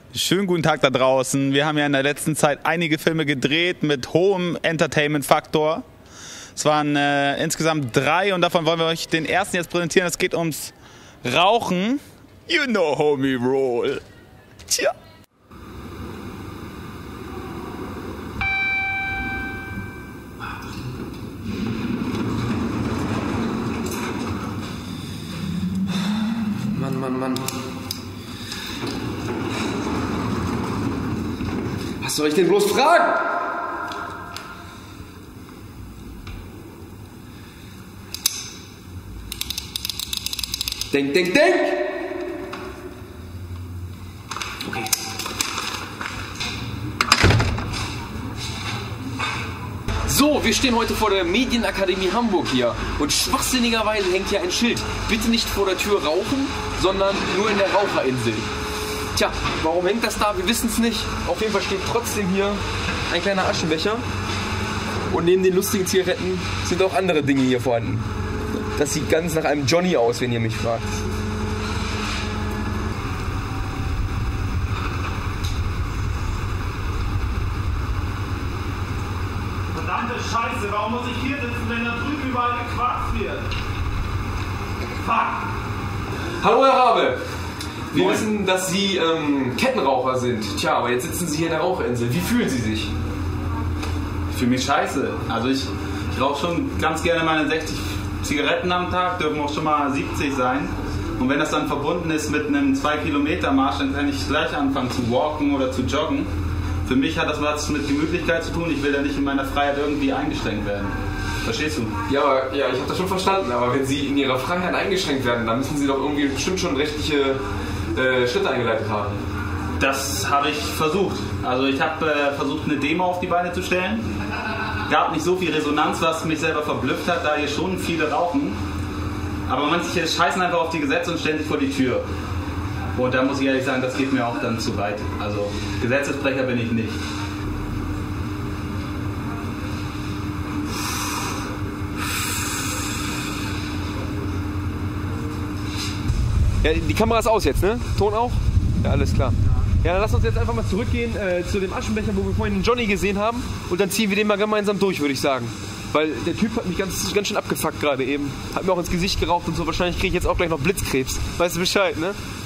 Schönen guten Tag da draußen. Wir haben ja in der letzten Zeit einige Filme gedreht mit hohem Entertainment-Faktor. Es waren insgesamt 3 und davon wollen wir euch den ersten jetzt präsentieren. Es geht ums Rauchen. You know how we roll. Tja. Mann. Was soll ich denn bloß fragen? Denk! Okay. So, wir stehen heute vor der Medienakademie Hamburg hier und schwachsinnigerweise hängt hier ein Schild. Bitte nicht vor der Tür rauchen, sondern nur in der Raucherinsel. Tja, warum hängt das da? Wir wissen es nicht. Auf jeden Fall steht trotzdem hier ein kleiner Aschenbecher. Und neben den lustigen Zigaretten sind auch andere Dinge hier vorhanden. Das sieht ganz nach einem Johnny aus, wenn ihr mich fragt. Verdammte Scheiße, warum muss ich hier sitzen, wenn da drüben überall gequatscht wird? Fuck! Hallo Herr Rabe! Wir wissen, dass Sie Kettenraucher sind. Tja, aber jetzt sitzen Sie hier in der Raucherinsel. Wie fühlen Sie sich? Ich fühle mich scheiße. Also ich rauche schon ganz gerne meine 60 Zigaretten am Tag, dürfen auch schon mal 70 sein. Und wenn das dann verbunden ist mit einem 2-Kilometer-Marsch, dann kann ich gleich anfangen zu walken oder zu joggen. Für mich hat das was mit Gemütlichkeit zu tun. Ich will da nicht in meiner Freiheit irgendwie eingeschränkt werden. Verstehst du? Ja, ich habe das schon verstanden. Aber wenn Sie in Ihrer Freiheit eingeschränkt werden, dann müssen Sie doch irgendwie bestimmt schon rechtliche Schritte eingeleitet haben. Das habe ich versucht. Also ich habe versucht, eine Demo auf die Beine zu stellen. Gab nicht so viel Resonanz, was mich selber verblüfft hat, da hier schon viele rauchen. Aber manche scheißen einfach auf die Gesetze und stellen sich vor die Tür. Und da muss ich ehrlich sagen, das geht mir auch dann zu weit. Also Gesetzesbrecher bin ich nicht. Ja, die Kamera ist aus jetzt, ne? Ton auch? Ja, alles klar. Ja, dann lass uns jetzt einfach mal zurückgehen zu dem Aschenbecher, wo wir vorhin den Johnny gesehen haben. Und dann ziehen wir den mal gemeinsam durch, würde ich sagen. Weil der Typ hat mich ganz schön abgefuckt gerade eben. Hat mir auch ins Gesicht geraucht und so. Wahrscheinlich kriege ich jetzt auch gleich noch Blitzkrebs. Weißt du Bescheid, ne?